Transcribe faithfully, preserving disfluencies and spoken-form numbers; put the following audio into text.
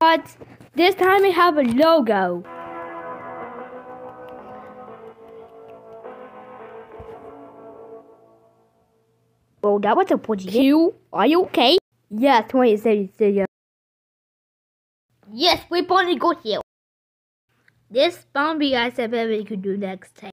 But this time we have a logo. Oh, that was a pretty Q, are you okay? Yes, twenty thirty. Yes, we finally got here. This boundary I said we could do next time.